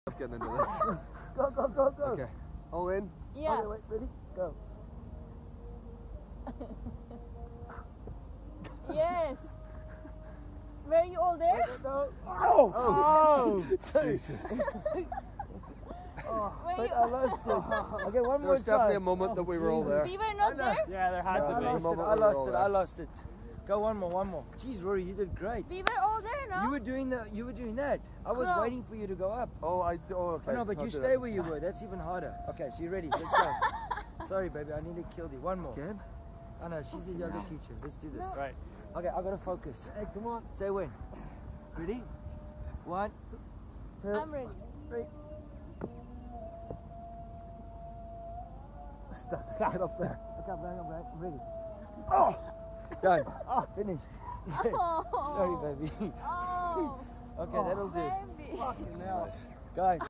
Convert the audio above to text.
Getting into this. Go, go, go, go. Okay. All in? Yeah. Okay, wait, ready? Go. Yes. Were you all there? No. Oh! Jesus. Were But you? I lost it. Okay, one There more was definitely a time. moment that we were all there. We were not there. Yeah, there had Yeah, to there be. was a moment I we were lost all it. there. I lost it. Go one more. Jeez, Rory, you did great. We were all there, no? You were doing that. I was No. waiting for you to go up. Oh, okay. Oh, no, but I'll you do stay that. where you were. That's even harder. Okay, so you ready? Let's go. Sorry, baby, I nearly killed you. One more. Again? Oh no, she's a yoga teacher. Let's do this. Right. Okay, I gotta focus. Hey, come on. Say when. Ready? 1, 2, I'm ready. 3. Stop. Get up there. Okay, I'm ready. Oh! Done. Oh, finished. Oh. Sorry, baby. Oh. Okay, that'll do. Baby. Guys.